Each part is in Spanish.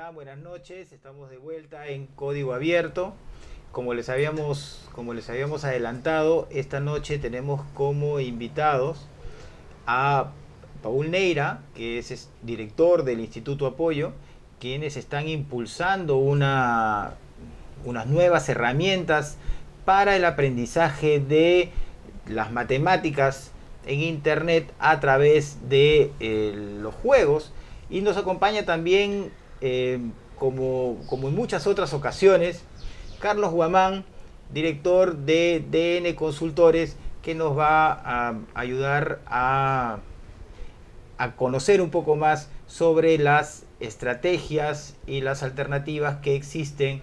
están? Buenas noches. Estamos de vuelta en Código Abierto. Como les habíamos adelantado, esta noche tenemos como invitados a Paul Neira, que es director del Instituto Apoyo, quienes están impulsando unas nuevas herramientas para el aprendizaje de las matemáticas en Internet a través de los juegos. Y nos acompaña también, como en muchas otras ocasiones, Carlos Guamán, director de DN Consultores, que nos va a ayudar a conocer un poco más sobre las estrategias y las alternativas que existen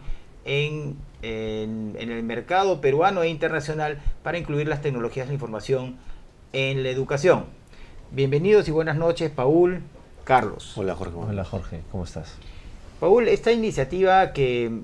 en el mercado peruano e internacional para incluir las tecnologías de la información en la educación. Bienvenidos y buenas noches, Paul, Carlos. Hola Jorge. Hola Jorge, ¿cómo estás? Paul, esta iniciativa que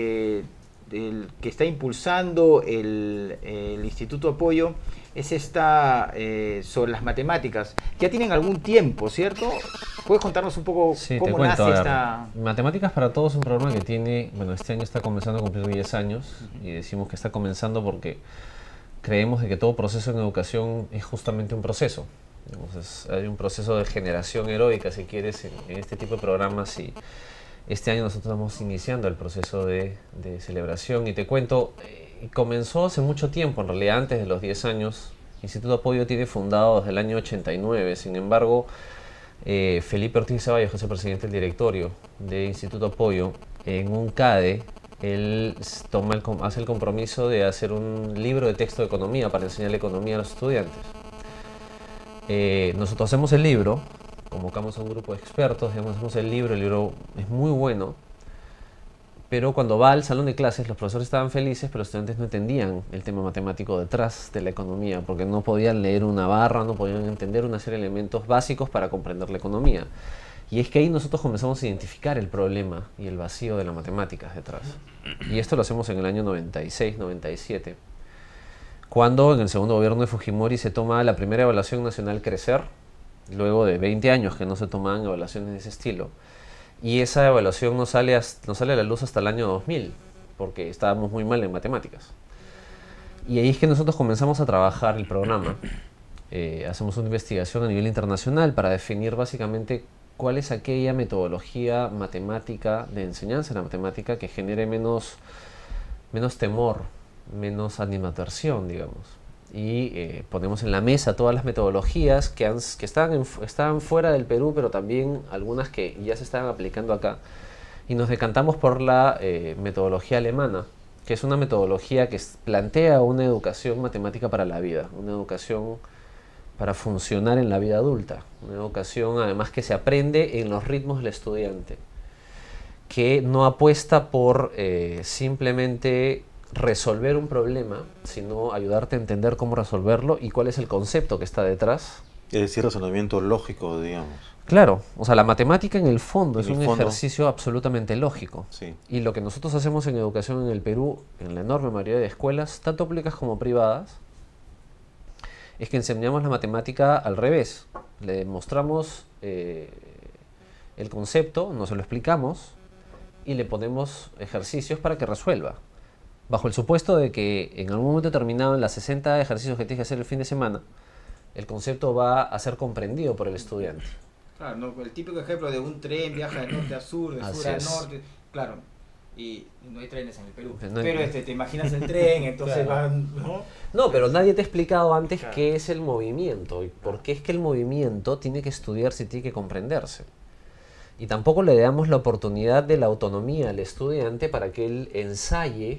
está impulsando el Instituto Apoyo es esta sobre las matemáticas. Ya tienen algún tiempo, ¿cierto? ¿Puedes contarnos un poco cómo nace esta...? Matemáticas para Todos es un programa que tiene, este año está comenzando a cumplir 10 años y decimos que está comenzando porque creemos de que todo proceso en educación es justamente un proceso. Hay un proceso de generación heroica, si quieres, en este tipo de programas, y este año nosotros estamos iniciando el proceso de celebración. Y te cuento, comenzó hace mucho tiempo, en realidad antes de los 10 años. Instituto Apoyo tiene fundado desde el año 89, sin embargo, Felipe Ortiz Ceballos, que es el presidente del directorio de Instituto Apoyo, en un CADE, él hace el compromiso de hacer un libro de texto de economía para enseñarle economía a los estudiantes. Nosotros hacemos el libro, convocamos a un grupo de expertos, hacemos el libro es muy bueno, pero cuando va al salón de clases los profesores estaban felices, pero los estudiantes no entendían el tema matemático detrás de la economía, porque no podían leer una barra, no podían entender una serie de elementos básicos para comprender la economía. Y es que ahí nosotros comenzamos a identificar el problema y el vacío de las matemáticas detrás. Y esto lo hacemos en el año 96, 97. Cuando en el segundo gobierno de Fujimori se toma la primera evaluación nacional Crecer, luego de 20 años que no se tomaban evaluaciones de ese estilo. Y esa evaluación no sale a la luz hasta el año 2000, porque estábamos muy mal en matemáticas. Y ahí es que nosotros comenzamos a trabajar el programa. Hacemos una investigación a nivel internacional para definir básicamente cuál es aquella metodología matemática de enseñanza de la matemática que genere menos temor, menos animadversión, digamos. Y ponemos en la mesa todas las metodologías que estaban fuera del Perú, pero también algunas que ya se estaban aplicando acá. Y nos decantamos por la metodología alemana, que es una metodología que plantea una educación matemática para la vida, una educación para funcionar en la vida adulta, una educación además que se aprende en los ritmos del estudiante, que no apuesta por simplemente resolver un problema, sino ayudarte a entender cómo resolverlo y cuál es el concepto que está detrás. Es decir, razonamiento lógico, digamos. Claro, o sea, la matemática en el fondo es un ejercicio absolutamente lógico. Sí. Y lo que nosotros hacemos en educación en el Perú, en la enorme mayoría de escuelas, tanto públicas como privadas, es que enseñamos la matemática al revés. Le demostramos el concepto, nos lo explicamos y le ponemos ejercicios para que resuelva. Bajo el supuesto de que en algún momento determinado, en las 60 ejercicios que tienes que hacer el fin de semana, el concepto va a ser comprendido por el estudiante. Claro, no, el típico ejemplo de un tren viaja de norte a sur, de sur a norte, claro, y no hay trenes en el Perú, pero te imaginas el tren, entonces claro. ¿no? No, pero nadie te ha explicado antes qué es el movimiento y por qué es que el movimiento tiene que estudiarse y tiene que comprenderse. Y tampoco le damos la oportunidad de la autonomía al estudiante para que él ensaye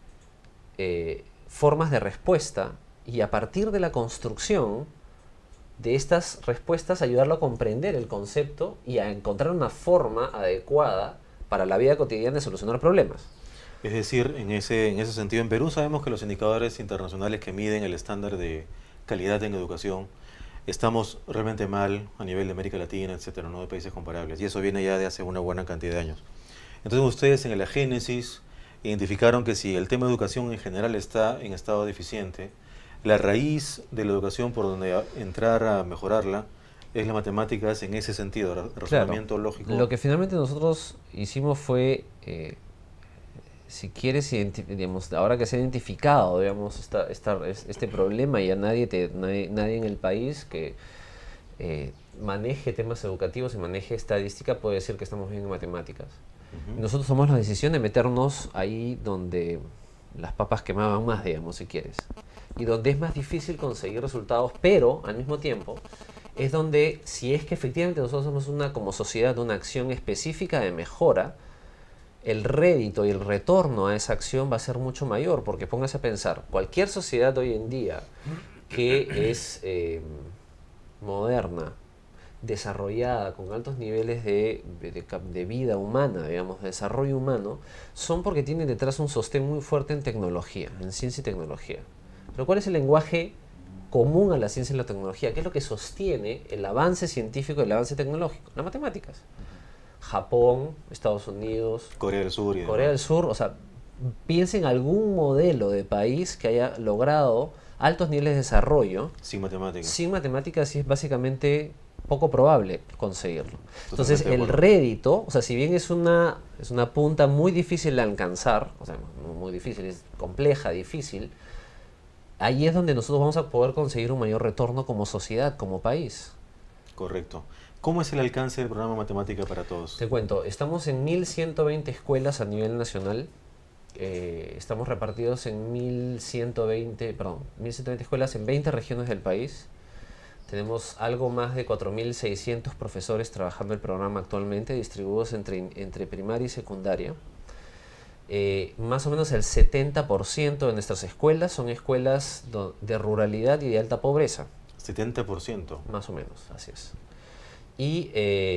formas de respuesta y a partir de la construcción de estas respuestas ayudarlo a comprender el concepto y a encontrar una forma adecuada para la vida cotidiana de solucionar problemas. Es decir, en ese sentido, en Perú sabemos que los indicadores internacionales que miden el estándar de calidad en educación estamos realmente mal a nivel de América Latina, etcétera, no de países comparables, y eso viene ya de hace una buena cantidad de años. Entonces ustedes en la génesis identificaron que si el tema de educación en general está en estado deficiente, la raíz de la educación por donde entrar a mejorarla es las matemáticas en ese sentido, razonamiento lógico. Lo que finalmente nosotros hicimos fue, si quieres, digamos, ahora que se ha identificado, digamos, este problema y a nadie en el país que maneje temas educativos y maneje estadística puede decir que estamos bien en matemáticas. Nosotros tomamos la decisión de meternos ahí donde las papas quemaban más, digamos, si quieres, y donde es más difícil conseguir resultados, pero al mismo tiempo es donde, si es que efectivamente nosotros somos como sociedad una acción específica de mejora, el rédito y el retorno a esa acción va a ser mucho mayor, porque póngase a pensar, cualquier sociedad hoy en día que es moderna, desarrollada, con altos niveles de vida humana, digamos, de desarrollo humano, son porque tienen detrás un sostén muy fuerte en tecnología, en ciencia y tecnología. Pero ¿cuál es el lenguaje común a la ciencia y la tecnología? ¿Qué es lo que sostiene el avance científico y el avance tecnológico? Las matemáticas. Japón, Estados Unidos, Corea del Sur. Corea del Sur, o sea, piensa en algún modelo de país que haya logrado altos niveles de desarrollo. Sin matemáticas. Sin matemáticas sí es básicamente poco probable conseguirlo. Entonces Totalmente el rédito, o sea, si bien es una punta muy difícil de alcanzar, o sea, no muy difícil, es compleja, difícil, ahí es donde nosotros vamos a poder conseguir un mayor retorno como sociedad, como país. Correcto. ¿Cómo es el alcance del programa Matemática para Todos? Te cuento, estamos en 1120 escuelas a nivel nacional. Estamos repartidos en 1120 escuelas en 20 regiones del país. Tenemos algo más de 4.600 profesores trabajando el programa actualmente, distribuidos entre primaria y secundaria. Más o menos el 70% de nuestras escuelas son escuelas de ruralidad y de alta pobreza. 70%. Más o menos, así es. Y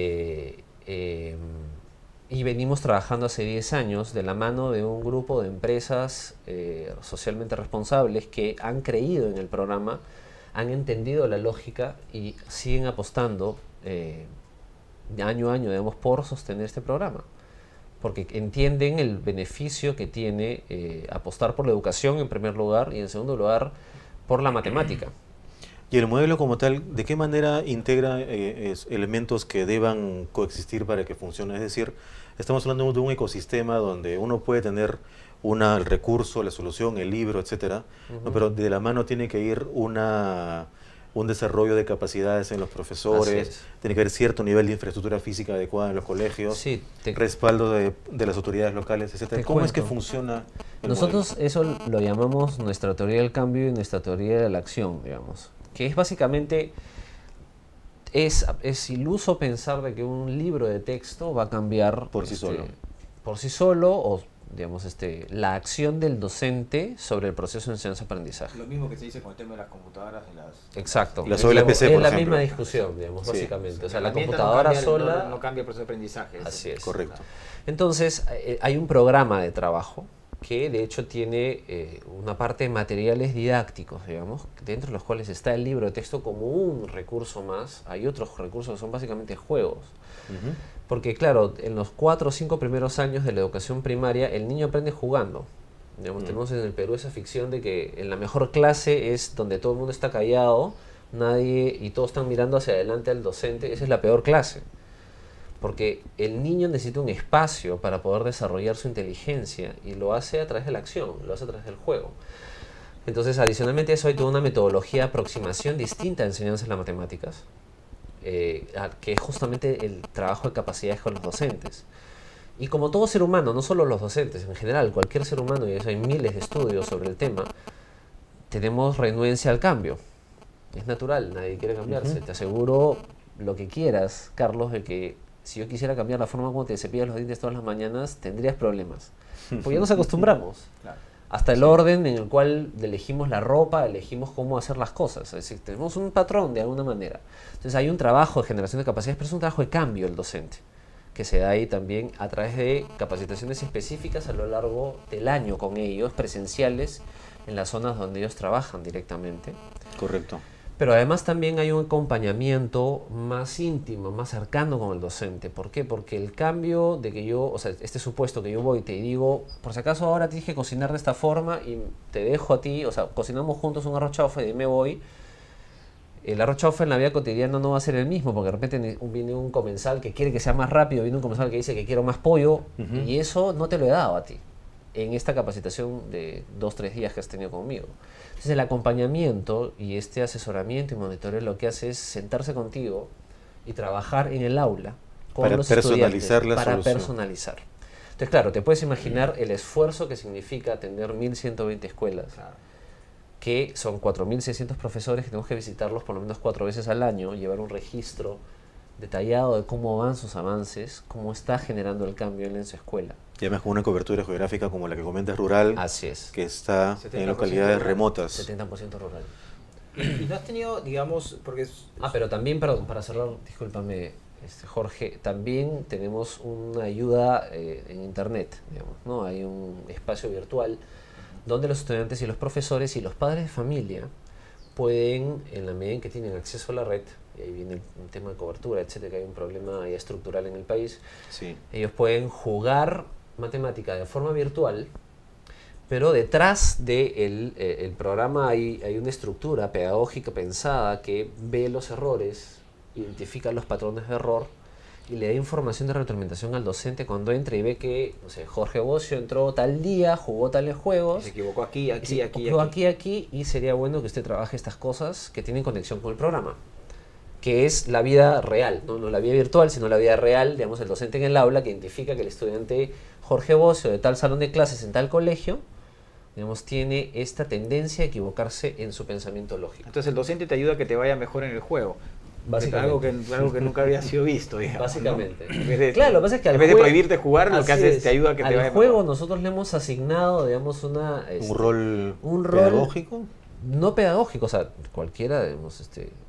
venimos trabajando hace 10 años de la mano de un grupo de empresas socialmente responsables que han creído en el programa, han entendido la lógica y siguen apostando año a año, digamos, por sostener este programa. Porque entienden el beneficio que tiene apostar por la educación en primer lugar y en segundo lugar por la matemática. ¿Y el modelo como tal, de qué manera integra elementos que deban coexistir para que funcione? Es decir, estamos hablando de un ecosistema donde uno puede tener el recurso, la solución, el libro, etcétera, ¿no? Pero de la mano tiene que ir un desarrollo de capacidades en los profesores, tiene que haber cierto nivel de infraestructura física adecuada en los colegios, sí, respaldo de las autoridades locales, etcétera. ¿Cómo es que funciona el Nosotros modelo? eso lo llamamos nuestra teoría del cambio y nuestra teoría de la acción, digamos, que es básicamente, es iluso pensar de que un libro de texto va a cambiar Por sí solo. Por sí solo, o digamos, la acción del docente sobre el proceso de enseñanza-aprendizaje. Lo mismo que se dice con el tema de las computadoras. Exacto. Sobre la PC, es por la ejemplo. misma discusión, digamos, Sí. básicamente. O sea, la herramienta computadora no cambia, sola... no cambia el proceso de aprendizaje. Así es. Correcto. Entonces, hay un programa de trabajo que de hecho tiene una parte de materiales didácticos, digamos, dentro de los cuales está el libro de texto como un recurso más. Hay otros recursos que son básicamente juegos. Porque claro, en los 4 o 5 primeros años de la educación primaria, el niño aprende jugando. Digamos, tenemos en el Perú esa ficción de que en la mejor clase es donde todo el mundo está callado, y todos están mirando hacia adelante al docente. Esa es la peor clase. Porque el niño necesita un espacio para poder desarrollar su inteligencia y lo hace a través de la acción, lo hace a través del juego. Entonces, adicionalmente a eso hay toda una metodología de aproximación distinta de enseñanza en las matemáticas, que es justamente el trabajo de capacidades con los docentes. Y como todo ser humano, no solo los docentes, en general, cualquier ser humano, y eso hay miles de estudios sobre el tema, tenemos renuencia al cambio. Es natural, nadie quiere cambiarse. Te aseguro lo que quieras, Carlos, de que si yo quisiera cambiar la forma como te cepillas los dientes todas las mañanas, tendrías problemas. Porque ya nos acostumbramos. Claro. Hasta el orden en el cual elegimos la ropa, elegimos cómo hacer las cosas. Es decir, tenemos un patrón de alguna manera. Entonces hay un trabajo de generación de capacidades, pero es un trabajo de cambio el docente, que se da ahí también a través de capacitaciones específicas a lo largo del año con ellos, presenciales, en las zonas donde ellos trabajan directamente. Correcto. Pero además también hay un acompañamiento más íntimo, más cercano con el docente. ¿Por qué? Porque el cambio de que yo, o sea, este supuesto que yo voy y te digo, por si acaso ahora tienes que cocinar de esta forma y te dejo a ti, o sea, cocinamos juntos un arroz chaufa y me voy, el arroz chaufa en la vida cotidiana no va a ser el mismo, porque de repente viene un comensal que quiere que sea más rápido, viene un comensal que dice que quiero más pollo, y eso no te lo he dado a ti en esta capacitación de 2-3 días que has tenido conmigo. Entonces el acompañamiento y este asesoramiento y monitoreo lo que hace es sentarse contigo y trabajar en el aula con para los personalizar estudiantes, la para solución. personalizar. Entonces, claro, te puedes imaginar el esfuerzo que significa atender 1120 escuelas, que son 4600 profesores que tenemos que visitarlos por lo menos 4 veces al año, llevar un registro detallado de cómo van sus avances, cómo está generando el cambio en su escuela. Y además con una cobertura geográfica como la que comentas, rural, Así es. que está 70% en localidades rural. remotas. 70% rural. Y no has tenido, digamos, porque... Pero también, perdón, para cerrar, discúlpame, Jorge, también tenemos una ayuda en internet, digamos, ¿no? Hay un espacio virtual donde los estudiantes y los profesores y los padres de familia pueden, en la medida en que tienen acceso a la red, y ahí viene un tema de cobertura, etcétera, que hay un problema ya estructural en el país, Sí. ellos pueden jugar matemática de forma virtual, pero detrás del el programa hay una estructura pedagógica pensada que ve los errores, identifica los patrones de error y le da información de retroalimentación al docente cuando entra y ve que, no sé, Jorge Bocio entró tal día, jugó tales juegos, Se equivocó aquí, aquí, se aquí, equivocó aquí. aquí, y sería bueno que usted trabaje estas cosas que tienen conexión con el programa, que es la vida real, no la vida virtual, sino la vida real, digamos, el docente en el aula que identifica que el estudiante Jorge Bocio de tal salón de clases en tal colegio, digamos, tiene esta tendencia a equivocarse en su pensamiento lógico. Entonces el docente te ayuda a que te vaya mejor en el juego. Básicamente. Algo que nunca había sido visto, digamos, Básicamente. ¿no? En vez de, Claro, lo que pasa es que en al vez de juego- prohibirte jugar, lo que así hace es es, te ayuda a que te vaya al juego mejor. nosotros le hemos asignado, digamos, Un rol pedagógico. pedagógico. No pedagógico, o sea, cualquiera, digamos,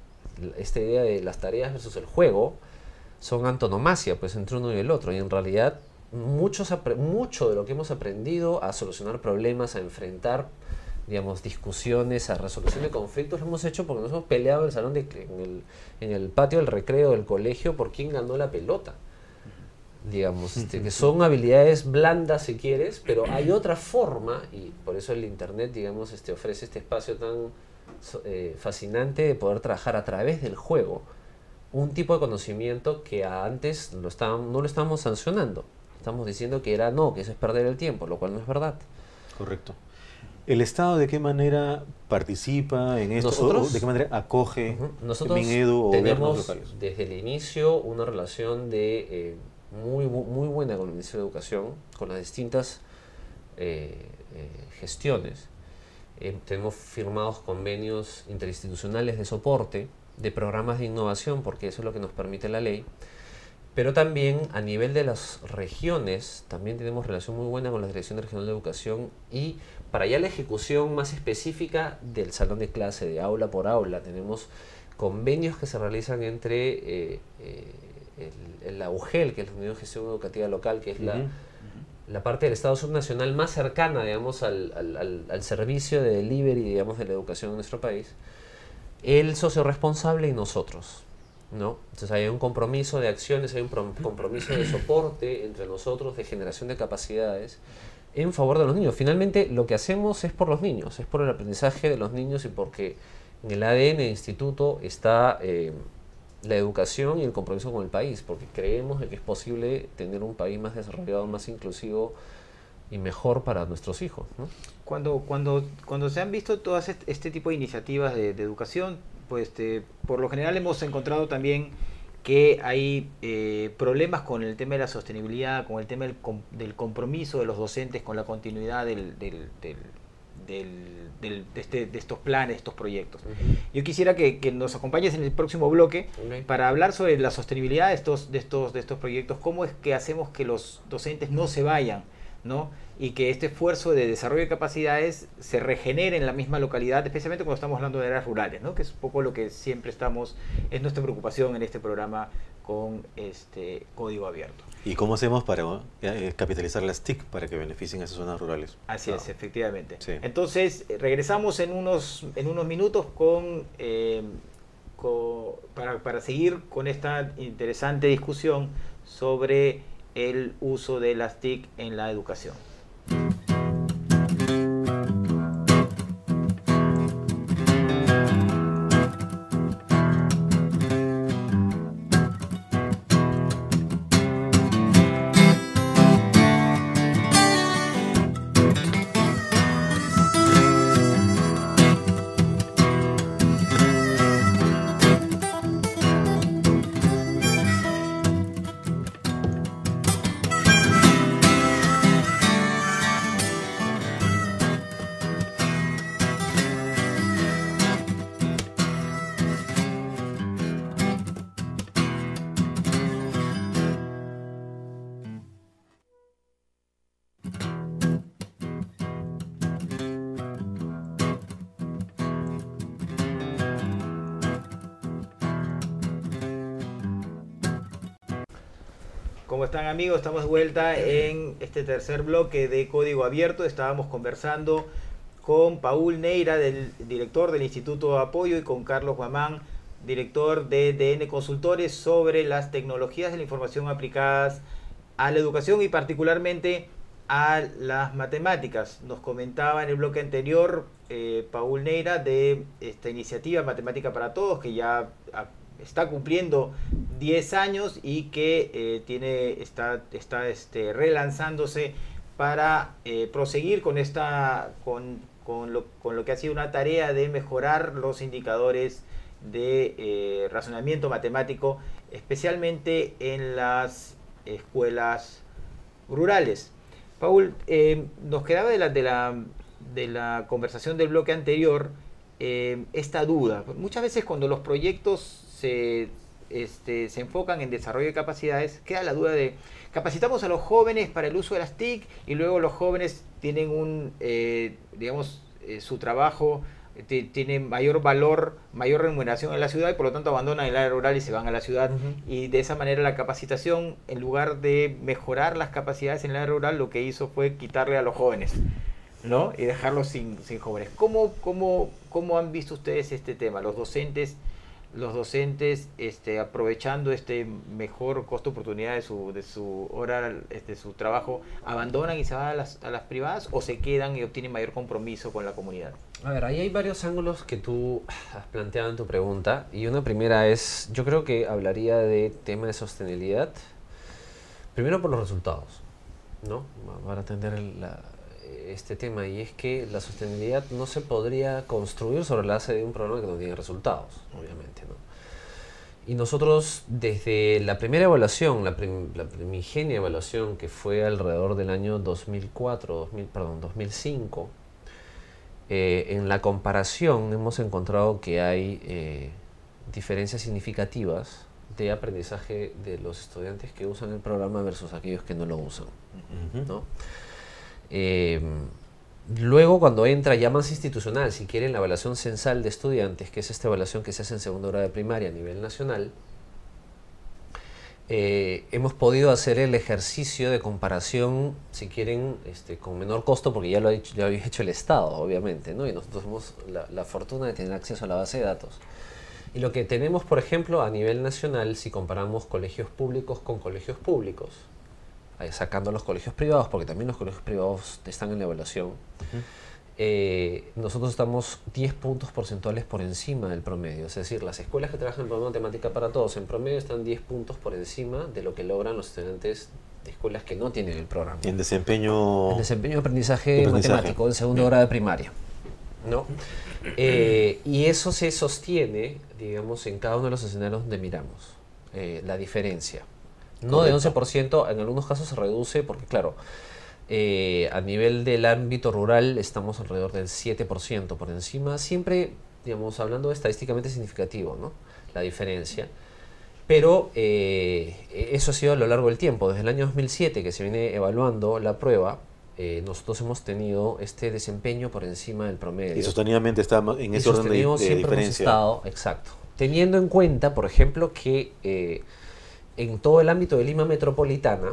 esta idea de las tareas versus el juego son antonomasia, pues, entre uno y el otro, y en realidad mucho de lo que hemos aprendido a solucionar problemas, a enfrentar, digamos, discusiones, a resolución de conflictos, lo hemos hecho porque nos hemos peleado en el salón en el patio del recreo del colegio por quién ganó la pelota. Digamos, que son habilidades blandas si quieres, pero hay otra forma, y por eso el internet, digamos, ofrece este espacio tan fascinante de poder trabajar a través del juego un tipo de conocimiento que antes no lo estábamos sancionando. Estamos diciendo que que eso es perder el tiempo, lo cual no es verdad. Correcto. ¿El Estado de qué manera participa en esto? Nosotros, ¿O de qué manera acoge nosotros Minedu o gobiernos tenemos locales? desde el inicio una relación de muy buena con el Ministerio de Educación, con las distintas gestiones. Tenemos firmados convenios interinstitucionales de soporte, de programas de innovación, porque eso es lo que nos permite la ley, pero también a nivel de las regiones, también tenemos relación muy buena con la Dirección Regional de Educación, y para allá la ejecución más específica del salón de clase, de aula por aula, tenemos convenios que se realizan entre la UGEL, que es la Unión de Gestión Educativa Local, que es la parte del Estado subnacional más cercana, digamos, al servicio de delivery, digamos, de la educación en nuestro país, el socio responsable y nosotros, ¿no? Entonces hay un compromiso de acciones, hay un compromiso de soporte entre nosotros, de generación de capacidades en favor de los niños. Finalmente lo que hacemos es por los niños, es por el aprendizaje de los niños, y porque en el ADN del instituto está la educación y el compromiso con el país, porque creemos que es posible tener un país más desarrollado, más inclusivo y mejor para nuestros hijos, ¿no? Cuando se han visto todas este tipo de iniciativas de educación, pues por lo general hemos encontrado también que hay problemas con el tema de la sostenibilidad, con el tema del compromiso de los docentes con la continuidad de estos planes, estos proyectos. Yo quisiera que nos acompañes en el próximo bloque para hablar sobre la sostenibilidad de estos proyectos, cómo es que hacemos que los docentes no se vayan, ¿no? Y que este esfuerzo de desarrollo de capacidades se regenere en la misma localidad, especialmente cuando estamos hablando de áreas rurales, ¿no? Que es un poco lo que siempre es nuestra preocupación en este programa con este Código Abierto. ¿Y cómo hacemos para capitalizar las TIC para que beneficien a esas zonas rurales? Así es, efectivamente. Sí. Entonces, regresamos en unos minutos para seguir con esta interesante discusión sobre el uso de las TIC en la educación. ¿Cómo están, amigos? Estamos de vuelta en este tercer bloque de Código Abierto. Estábamos conversando con Paul Neira, director del Instituto de Apoyo, y con Carlos Guamán, director de DN Consultores, sobre las tecnologías de la información aplicadas a la educación y particularmente a las matemáticas. Nos comentaba en el bloque anterior Paul Neira de esta iniciativa Matemática para Todos, que ya está cumpliendo 10 años y que está relanzándose para proseguir con lo que ha sido una tarea de mejorar los indicadores de razonamiento matemático, especialmente en las escuelas rurales. Paul, nos quedaba de la conversación del bloque anterior esta duda. Muchas veces cuando los proyectos se enfocan en desarrollo de capacidades, queda la duda de capacitamos a los jóvenes para el uso de las TIC y luego los jóvenes tienen su trabajo tiene mayor valor, mayor remuneración en la ciudad y por lo tanto abandonan el área rural y se van a la ciudad. Y de esa manera la capacitación, en lugar de mejorar las capacidades en el área rural, lo que hizo fue quitarle a los jóvenes, ¿no? Y dejarlos sin jóvenes. ¿Cómo han visto ustedes este tema? Los docentes aprovechando este mejor costo-oportunidad de su hora, su trabajo, ¿abandonan y se van a las privadas o se quedan y obtienen mayor compromiso con la comunidad? A ver, ahí hay varios ángulos que tú has planteado en tu pregunta, y una primera es, yo creo que hablaría de tema de sostenibilidad, primero por los resultados, ¿no? Para atender este tema, y es que la sostenibilidad no se podría construir sobre la base de un programa que no tiene resultados, obviamente, ¿no? Y nosotros desde la primera evaluación, la primigenia evaluación, que fue alrededor del año 2005, en la comparación hemos encontrado que hay diferencias significativas de aprendizaje de los estudiantes que usan el programa versus aquellos que no lo usan, ¿no? Luego, cuando entra ya más institucional, si quieren, la evaluación censal de estudiantes, que es esta evaluación que se hace en segundo grado de primaria a nivel nacional, hemos podido hacer el ejercicio de comparación, si quieren, con menor costo, porque ya lo había hecho el Estado, obviamente, ¿no? Y nosotros tenemos la fortuna de tener acceso a la base de datos. Y lo que tenemos, por ejemplo, a nivel nacional, si comparamos colegios públicos con colegios públicos, sacando los colegios privados, porque también los colegios privados están en la evaluación, nosotros estamos 10 puntos porcentuales por encima del promedio. Es decir, las escuelas que trabajan en programa Matemática para Todos en promedio están 10 puntos por encima de lo que logran los estudiantes de escuelas que no tienen el programa. En desempeño... En desempeño de aprendizaje matemático, en segundo grado de primaria, ¿no? Y eso se sostiene, digamos, en cada uno de los escenarios donde miramos la diferencia. No de 11%, en algunos casos se reduce porque, claro, a nivel del ámbito rural estamos alrededor del 7% por encima, siempre, digamos, hablando estadísticamente significativo, ¿no? La diferencia. Pero eso ha sido a lo largo del tiempo. Desde el año 2007 que se viene evaluando la prueba, nosotros hemos tenido este desempeño por encima del promedio. Y sostenidamente está en ese orden de diferencia. Estado, exacto. Teniendo en cuenta, por ejemplo, que en todo el ámbito de Lima metropolitana,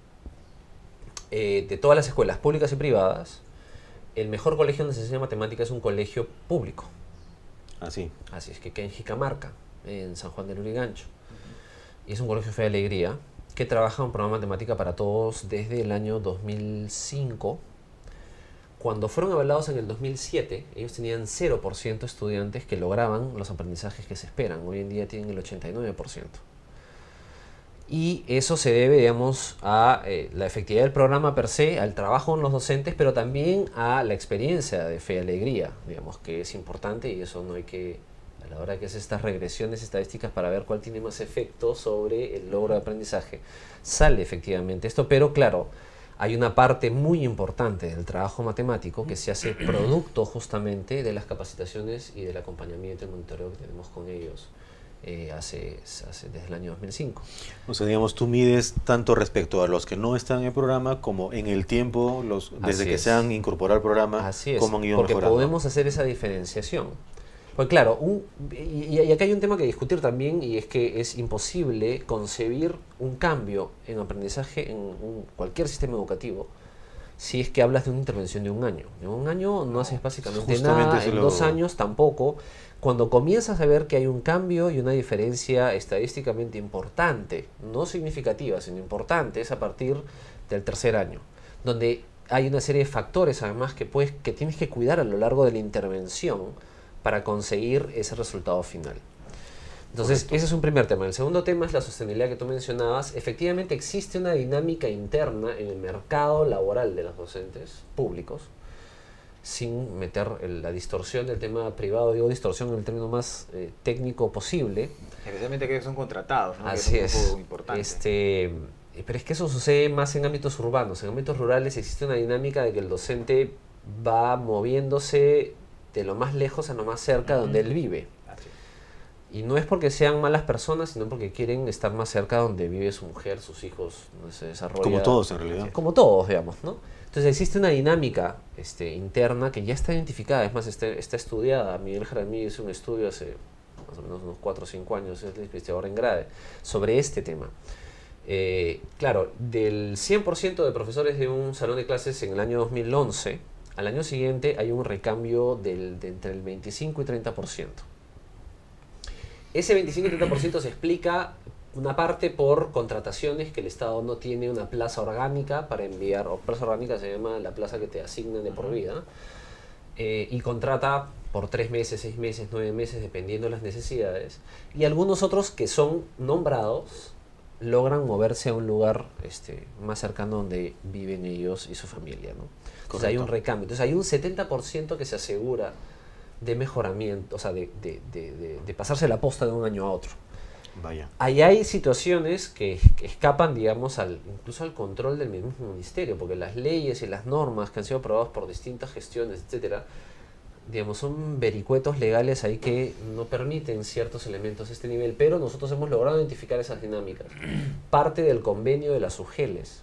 de todas las escuelas públicas y privadas, el mejor colegio donde se enseña matemática es un colegio público. Así es, que queda en Jicamarca, en San Juan del Lurigancho. Y es un colegio Fe de Alegría que trabaja un programa de matemática para todos desde el año 2005. Cuando fueron evaluados en el 2007, ellos tenían 0% estudiantes que lograban los aprendizajes que se esperan. Hoy en día tienen el 89%. Y eso se debe, digamos, a la efectividad del programa per se, al trabajo con los docentes, pero también a la experiencia de Fe y Alegría, digamos, que es importante, y eso no hay que, a la hora que hace estas regresiones estadísticas para ver cuál tiene más efecto sobre el logro de aprendizaje, sale efectivamente esto, pero claro, hay una parte muy importante del trabajo matemático que se hace producto justamente de las capacitaciones y del acompañamiento y monitoreo que tenemos con ellos. Desde el año 2005. O sea, digamos, tú mides tanto respecto a los que no están en el programa como en el tiempo, desde que se han incorporado al programa, cómo han ido porque mejorando. podemos hacer esa diferenciación. Pues claro, y acá hay un tema que discutir también, y es que es imposible concebir un cambio en aprendizaje en cualquier sistema educativo si es que hablas de una intervención de un año. En un año no haces básicamente Justamente nada, en 2 años tampoco. Cuando comienzas a ver que hay un cambio y una diferencia estadísticamente importante, no significativa, sino importante, es a partir del tercer año, donde hay una serie de factores además que tienes que cuidar a lo largo de la intervención para conseguir ese resultado final. Entonces, Correcto. ese es un primer tema. El segundo tema es la sostenibilidad que tú mencionabas. Efectivamente, existe una dinámica interna en el mercado laboral de los docentes públicos, sin meter la distorsión del tema privado, digo distorsión en el término más técnico posible. Especialmente que son contratados, ¿no? Así Que es un es. poco importante. Pero es que eso sucede más en ámbitos urbanos. En ámbitos rurales existe una dinámica de que el docente va moviéndose de lo más lejos a lo más cerca donde él vive. Así es. Y no es porque sean malas personas, sino porque quieren estar más cerca donde vive su mujer, sus hijos, donde se desarrolla. Como todos en realidad. Como todos, digamos, ¿no? Entonces existe una dinámica interna que ya está identificada, es más, está estudiada. Miguel Jaramillo hizo un estudio hace más o menos unos 4 o 5 años, es investigador en grade, sobre este tema. Claro, del 100% de profesores de un salón de clases en el año 2011, al año siguiente hay un recambio de entre el 25 y 30%. Ese 25 y 30% se explica una parte por contrataciones que el Estado no tiene una plaza orgánica para enviar, o plaza orgánica se llama la plaza que te asignan de por vida, y contrata por 3 meses, 6 meses, 9 meses, dependiendo de las necesidades. Y algunos otros que son nombrados logran moverse a un lugar más cercano donde viven ellos y su familia, ¿no? Entonces hay un recambio. Entonces hay un 70% que se asegura de mejoramiento, o sea, de pasarse la posta de un año a otro. Vaya. Ahí hay situaciones que escapan, digamos, incluso al control del mismo ministerio, porque las leyes y las normas que han sido aprobadas por distintas gestiones, etcétera, digamos, son vericuetos legales ahí que no permiten ciertos elementos de este nivel, pero nosotros hemos logrado identificar esas dinámicas. Parte del convenio de las UGELes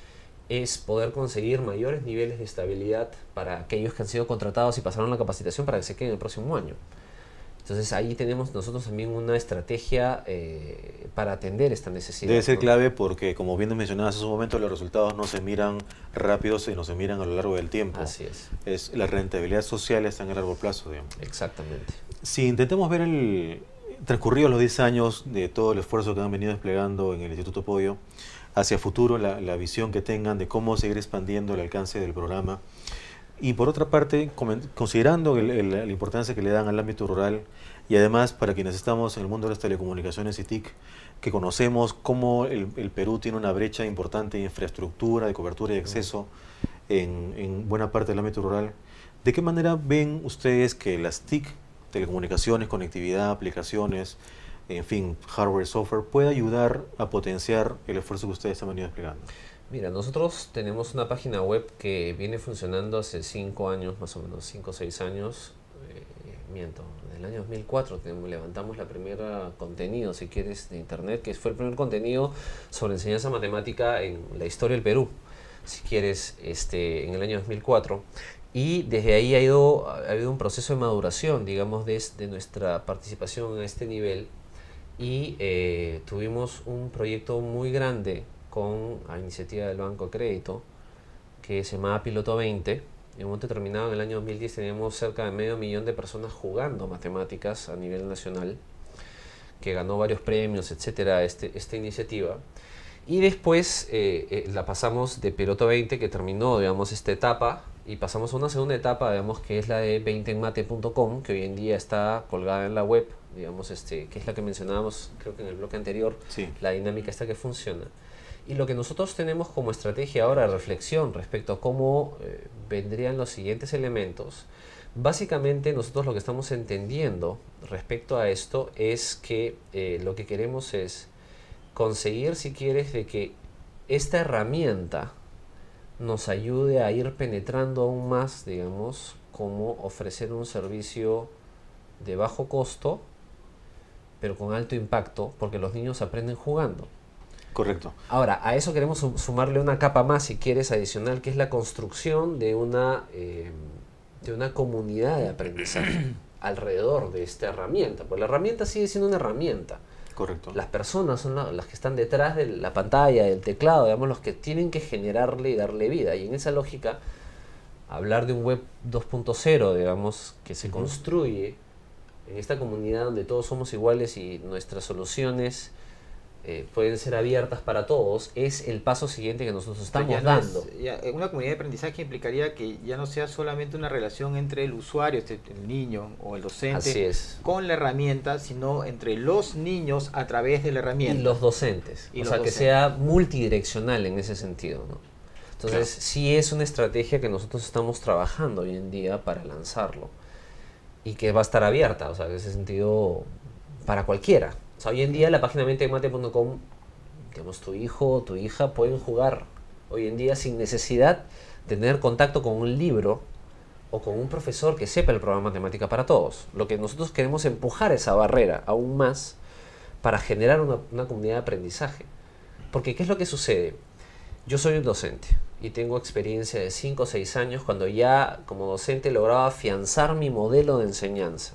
es poder conseguir mayores niveles de estabilidad para aquellos que han sido contratados y pasaron la capacitación para que se queden el próximo año. Entonces ahí tenemos nosotros también una estrategia para atender esta necesidad. Debe ser ¿no? clave porque, como bien mencionabas hace un momento, los resultados no se miran rápidos, sino se miran a lo largo del tiempo. Así es. La rentabilidad social está en el largo plazo, digamos. Exactamente. Si intentemos ver transcurridos los 10 años de todo el esfuerzo que han venido desplegando en el Instituto Apoyo, hacia futuro la visión que tengan de cómo seguir expandiendo el alcance del programa, y por otra parte, considerando la importancia que le dan al ámbito rural, y además para quienes estamos en el mundo de las telecomunicaciones y TIC, que conocemos cómo el Perú tiene una brecha importante de infraestructura, de cobertura y acceso en buena parte del ámbito rural, ¿de qué manera ven ustedes que las TIC, telecomunicaciones, conectividad, aplicaciones, en fin, hardware, software, puede ayudar a potenciar el esfuerzo que ustedes han venido desplegando? Mira, nosotros tenemos una página web que viene funcionando hace 5 años, más o menos 5 o 6 años. Miento, en el año 2004 levantamos la primera contenido, si quieres, de internet, que fue el primer contenido sobre enseñanza matemática en la historia del Perú, si quieres, en el año 2004. Y desde ahí ha habido un proceso de maduración, digamos, de nuestra participación a este nivel. Y tuvimos un proyecto muy grande a iniciativa del Banco de Crédito, que se llamaba Piloto 20. En un momento determinado, en el año 2010, teníamos cerca de 500.000 de personas jugando matemáticas a nivel nacional, que ganó varios premios, etcétera, esta iniciativa. Y después la pasamos de Piloto 20, que terminó, digamos, esta etapa, y pasamos a una segunda etapa, digamos, que es la de 20enmate.com, que hoy en día está colgada en la web, digamos, que es la que mencionábamos, creo que en el bloque anterior, Sí. la dinámica esta que funciona. Y lo que nosotros tenemos como estrategia ahora de reflexión respecto a cómo vendrían los siguientes elementos, básicamente nosotros lo que estamos entendiendo respecto a esto es que lo que queremos es conseguir, si quieres, de que esta herramienta nos ayude a ir penetrando aún más, digamos, cómo ofrecer un servicio de bajo costo, pero con alto impacto, porque los niños aprenden jugando. Correcto. Ahora, a eso queremos sumarle una capa más, si quieres, adicional, que es la construcción de una comunidad de aprendizaje. alrededor de esta herramienta, porque la herramienta sigue siendo una herramienta. Correcto. Las personas son las que están detrás de la pantalla, del teclado, digamos, los que tienen que generarle y darle vida. Y en esa lógica, hablar de un web 2.0, digamos, que se construye en esta comunidad donde todos somos iguales y nuestras soluciones pueden ser abiertas para todos, es el paso siguiente que nosotros estamos dando. Una comunidad de aprendizaje implicaría que ya no sea solamente una relación entre el usuario, el niño o el docente, con la herramienta, sino entre los niños a través de la herramienta. Y los docentes. O sea, que sea multidireccional en ese sentido, ¿no? Entonces, sí es una estrategia que nosotros estamos trabajando hoy en día para lanzarlo. Y que va a estar abierta, o sea, en ese sentido, para cualquiera. O sea, hoy en día la página mentemate.com, digamos, tu hijo o tu hija pueden jugar hoy en día sin necesidad de tener contacto con un libro o con un profesor que sepa el programa Matemática para Todos. Lo que nosotros queremos es empujar esa barrera aún más para generar una comunidad de aprendizaje. Porque, ¿qué es lo que sucede? Yo soy un docente y tengo experiencia de 5 o 6 años cuando ya como docente lograba afianzar mi modelo de enseñanza.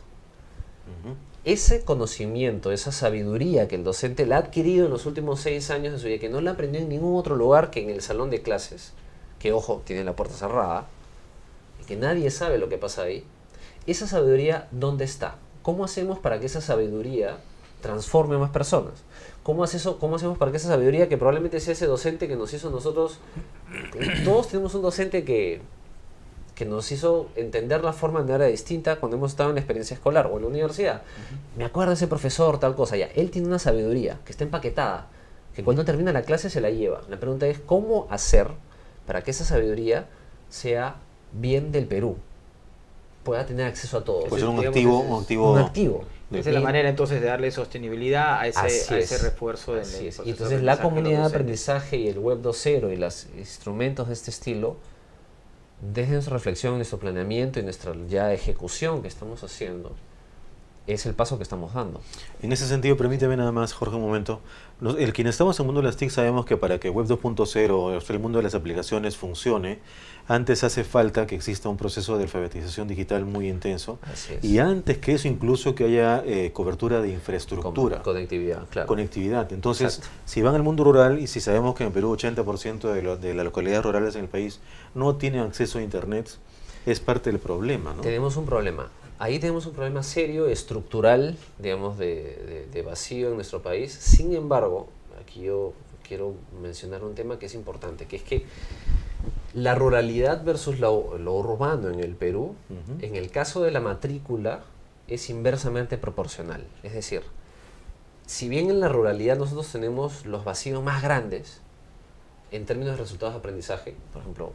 Ese conocimiento, esa sabiduría que el docente la ha adquirido en los últimos 6 años de su vida, que no la aprendió en ningún otro lugar que en el salón de clases, que ojo, tiene la puerta cerrada, y que nadie sabe lo que pasa ahí, esa sabiduría, ¿dónde está? ¿Cómo hacemos para que esa sabiduría transforme a más personas? ¿Cómo hacemos para que esa sabiduría, que probablemente sea ese docente que nos hizo nosotros, todos tenemos un docente que nos hizo entender la forma de manera distinta cuando hemos estado en la experiencia escolar o en la universidad? Me acuerdo de ese profesor, tal cosa, ya. Él tiene una sabiduría que está empaquetada, que cuando termina la clase se la lleva. La pregunta es, ¿cómo hacer para que esa sabiduría sea bien del Perú? Pueda tener acceso a todos. Puede ser un activo. Esa es la manera entonces de darle sostenibilidad a ese refuerzo del proceso. Y entonces la comunidad de aprendizaje y el web 2.0 y los instrumentos de este estilo, desde nuestra reflexión, nuestro planeamiento y nuestra ya ejecución que estamos haciendo, es el paso que estamos dando. En ese sentido, permíteme nada más, Jorge, un momento. Quienes estamos en el mundo de las TIC sabemos que para que Web 2.0, o sea, el mundo de las aplicaciones, funcione, antes hace falta que exista un proceso de alfabetización digital muy intenso. Así es. Y antes que eso, incluso que haya cobertura de infraestructura. Conectividad, claro. Conectividad. Entonces, exacto, si van al mundo rural, y si sabemos que en Perú 80% de las localidades rurales en el país no tienen acceso a Internet, es parte del problema, ¿no? Tenemos un problema. Ahí tenemos un problema serio, estructural, digamos, de vacío en nuestro país. Sin embargo, aquí yo quiero mencionar un tema que es importante, que es que la ruralidad versus lo urbano en el Perú, en el caso de la matrícula, es inversamente proporcional. Es decir, si bien en la ruralidad nosotros tenemos los vacíos más grandes en términos de resultados de aprendizaje, por ejemplo,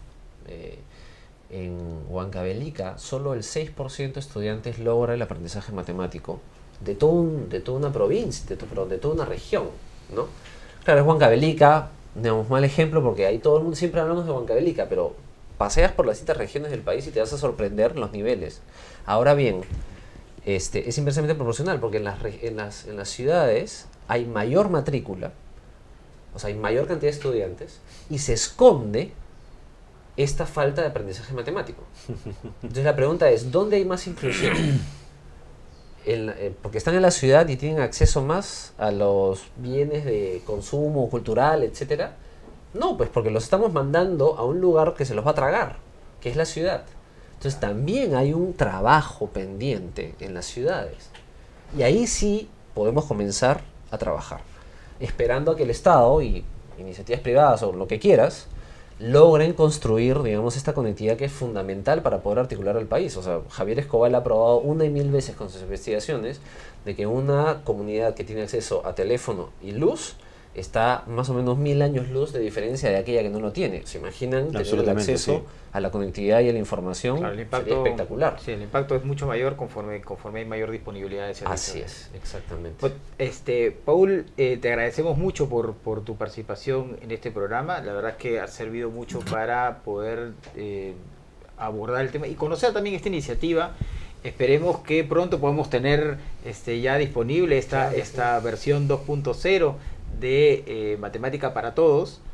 en Huancavelica, solo el 6% de estudiantes logra el aprendizaje matemático de toda una provincia, de toda una región, ¿no? Claro, es Huancavelica, digamos, mal ejemplo porque ahí todo el mundo siempre hablamos de Huancavelica, pero paseas por las distintas regiones del país y te vas a sorprender los niveles. Ahora bien, es inversamente proporcional porque en las ciudades hay mayor matrícula, o sea, hay mayor cantidad de estudiantes y se esconde esta falta de aprendizaje matemático. Entonces la pregunta es, ¿dónde hay más inclusión? Porque están en la ciudad y tienen acceso más a los bienes de consumo cultural, etcétera. No, pues porque los estamos mandando a un lugar que se los va a tragar, que es la ciudad. Entonces también hay un trabajo pendiente en las ciudades. Y ahí sí podemos comenzar a trabajar, esperando a que el Estado y iniciativas privadas o lo que quieras logren construir, digamos, esta conectividad que es fundamental para poder articular al país. O sea, Javier Escobar ha probado 1 y 1000 veces con sus investigaciones de que una comunidad que tiene acceso a teléfono y luz está más o menos 1000 años luz de diferencia de aquella que no lo tiene. ¿Se imaginan tener el acceso a la conectividad y a la información? Claro, el impacto, sería espectacular. Sí, el impacto es mucho mayor conforme hay mayor disponibilidad de servicios. Así es, exactamente. Pues, Paul, te agradecemos mucho por tu participación en este programa. La verdad es que ha servido mucho para poder abordar el tema y conocer también esta iniciativa. Esperemos que pronto podamos tener ya disponible esta versión 2.0 de Matemática para Todos,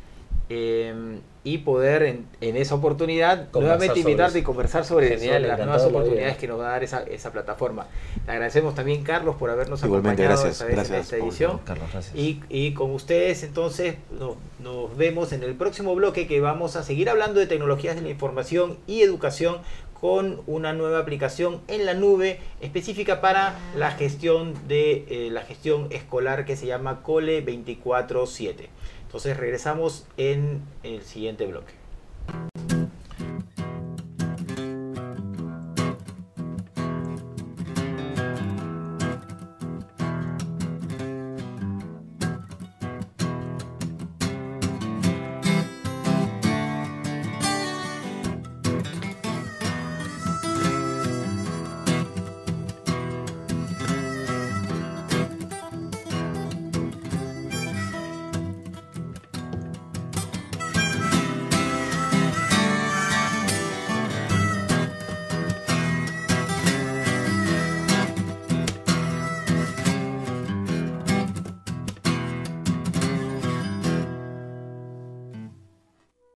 y poder en esa oportunidad Conversar nuevamente sobre invitarte eso. y conversar sobre, Genial, sobre las encantado nuevas de la vida. oportunidades que nos va a dar esa plataforma. Te agradecemos también, Carlos, por habernos Igualmente, acompañado gracias, esta vez en gracias, esta Paul. edición. Carlos, gracias. Y con ustedes entonces nos vemos en el próximo bloque, que vamos a seguir hablando de tecnologías de la información y educación con una nueva aplicación en la nube específica para la gestión de la gestión escolar, que se llama Cole 24/7. Entonces regresamos en el siguiente bloque.